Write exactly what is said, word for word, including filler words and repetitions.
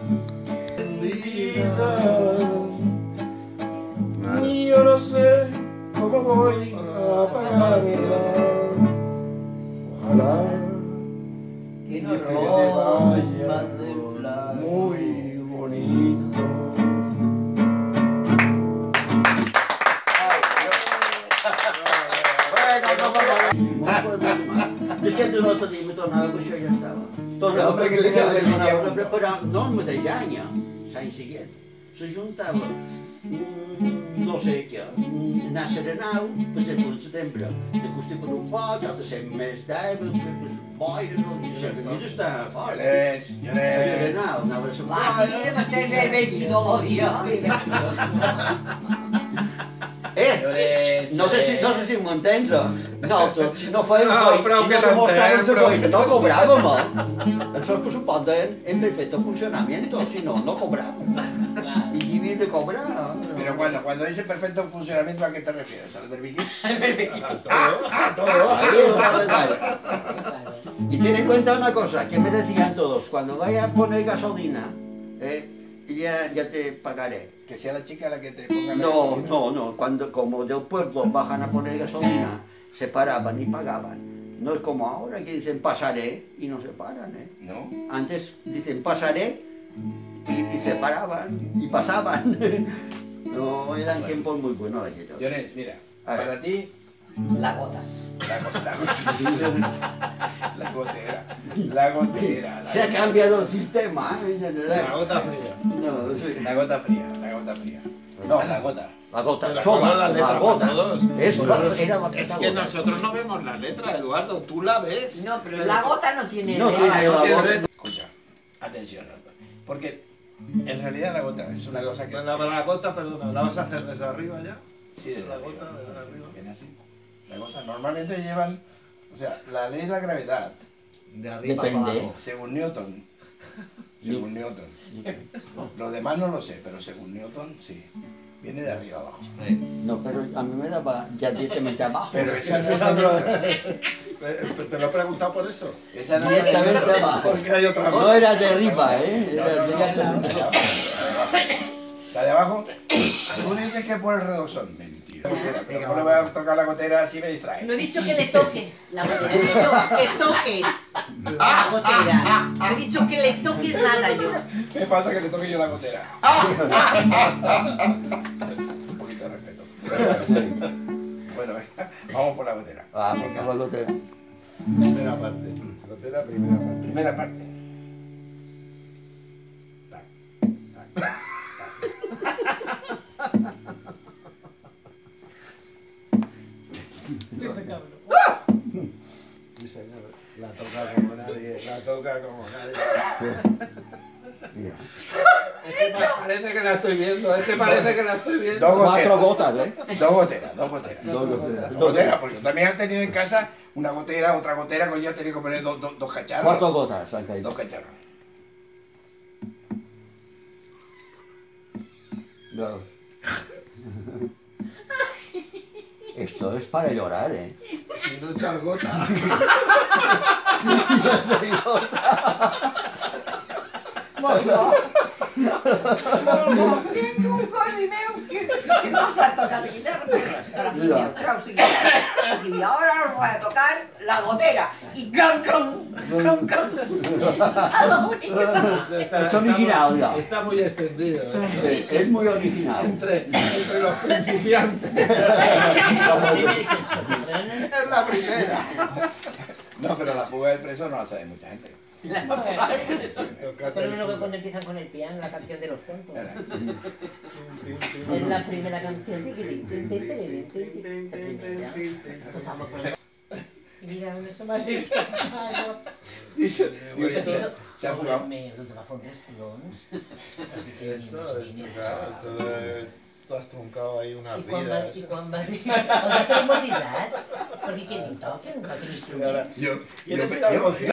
Y yo no sé cómo voy a pagarlas. Ojalá que no que te vaya rompas muy bonito. És que tu no te dic, me tornava que això ja estava. Tornava Home, perquè que tenia li que havia tornava, dit. però no el mateix any, l'any següent. Se juntava, mm, no sé què, mm, anar a Serenau, per exemple, al setembre, de costar per un pot, ha de ser més dèbil, per les boires, no sé, que havia d'estar fort. Llorens, A Llorens. Serenau, anava a la Va, sí, m'estàs vermellito l'odio. Eh, Llorens, no sé si, no sé si m'ho entens, o? Nosaltres, si no fèiem No, feina, prou si que no demostràvem t'entenc, la prou. feina, no cobràvem, eh? El seu pressupost en perfecto funcionamiento, si no, no cobràvem. Y qui havia de cobrar, no? Pero cuando, cuando dice perfecto funcionamiento, ¿a qué te refieres? ¿A los del Vicky? A todo, a todo. Ahí está el detalle. Y ten en cuenta una cosa, que me decían todos, cuando vaya a poner gasolina, eh, ya, ya te pagaré. Que sea la chica la que te ponga la No, gasolina. no, no, cuando como del pueblo bajan a poner gasolina, se paraban y pagaban. No es como ahora que dicen pasaré y no se paran, ¿eh? ¿No? Antes dicen pasaré y, y se paraban y pasaban. No, eran tiempos muy buenos aquellos. Llorens, mira, A ver. para ti, La gota. la, go- la gotera. La gotera. La gotera. La Se ha gotera. cambiado el sistema, ¿eh? ¿Me entiendes? La gota fría. No, sí. La gota fría, la gota fría. No, la gota. La gota, Pero soga, acuerdo la letra la gota. para todos. Es, Pues, era Es bastante que gota. nosotros no vemos la letra, Eduardo, tú la ves. No, pero la gota no tiene... No tiene no la tiene gota. letra. Escucha, atención, porque en realidad la gota es una cosa que... La, la gota, perdona, ¿la vas a hacer desde arriba ya? Sí, desde la arriba, gota, desde arriba. viene así. La gota normalmente llevan, o sea, la ley de la gravedad, De arriba Depende. para abajo. según Newton, según Newton. Los demás no lo sé, pero según Newton sí. Viene de arriba abajo. Sí. No, pero a mí me daba ya directamente abajo. Pero esa no es Esa la no- Newton. Eh, Te lo he preguntado por eso. Esa no es la Directamente Newton. abajo. Porque hay otra No gota. era de arriba, ¿eh? No, Era no, no, directamente la de abajo. abajo. La de abajo, tú dices que por el redosón. Mentira. Pero no le voy a tocar la gotera, así me distrae. No he dicho que le toques la gotera, he dicho que toques la gotera. No he dicho que le toques nada yo. Me falta que le toque yo la gotera. Un poquito de respeto. Bueno, venga, vamos por la gotera. Vamos, por la gotera. Primera parte. Gotera, primera parte. Primera parte. Tac, tac, Sí, señor. La toca como nadie. La toca como nadie. Mira. Es que pa- parece que la estoy viendo. Es que parece que la estoy viendo. Dos Cuatro goteras. gotas, ¿eh? Dos goteras, dos goteras. Dos goteras. Dos goteras, porque yo también he tenido en casa una gotera, otra gotera, con yo he tenido que poner dos, dos, dos cacharros. Cuatro gotas han caído. Dos cacharros. Dos. Esto es para llorar, ¿eh? Y no echar gota. Tinc un cos meu que, que no sap tocar la guitarra, pero la fill meu trau la guitarra. Y ahora os voy a tocar la gotera. Y clon, clon, clon, clon. A lo único que sabe. Es original, ya. Está muy extendido. ¿eh? Sí, sí, es muy original. Entre, entre los principiantes. Es la primera. No, pero la fuga del preso no la sabe mucha gente. Pero menos que cuando empiezan con el piano, la canción de los tontos. Es la primera canción. Mira, un eso más Dice, digo, esto se ha jugado. Els agafons estirons. Esto, esto, claro, esto es- tú has truncado ahí unas I quan va, vidas. i quan va dir, els ha traumatitzat? Perquè què diu, toquen, toquen Y ahora- instruments. Yo, yo, ¿Quieres ir yo- al concierto?